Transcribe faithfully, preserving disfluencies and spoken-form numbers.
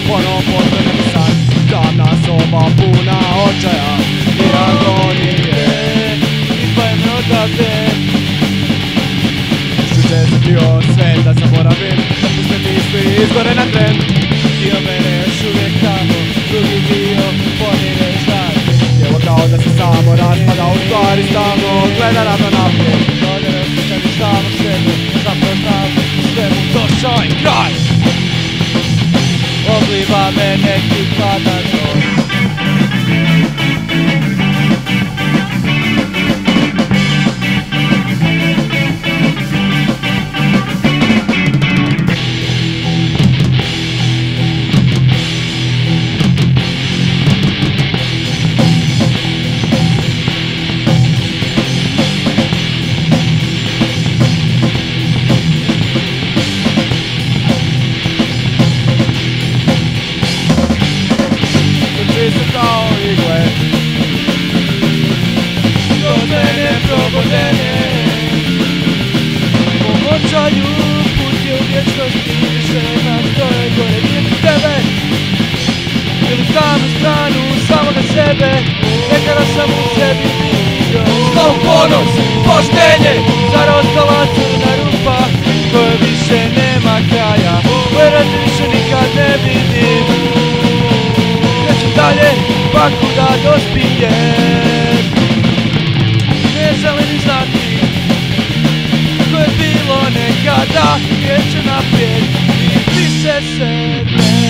ponovo postanem san. Tamna soba puna očaja i agonije, izdvajam me odavde. Juče sam bio svet da zaboravim, da puste misli izgore na tren. Dio mene još uvijek tamo, drugi dio pomire žar. Evo kao da se samo raspada, u stvari stalno gleda ravno naprijed. Dodere osjećam i samog sebe, zapravo znam svemu došao je kraj. Obliva me neki hladan noć. Kao igle Rodene, probodene Pomoćaju put je u vječnosti. Više nam stoje gore vidim tebe. Ili tamnu stranu samoga sebe. Nekada sam u sebi vidio Slov ponos, poštenje. Zar ostala crna rupa koja više nema kraja, koje razli više nikad ne vidim. Dalje, pa kuda dospijem. Ne želim ni znati ko je bilo nekada. Kreće naprijed i piše sebe.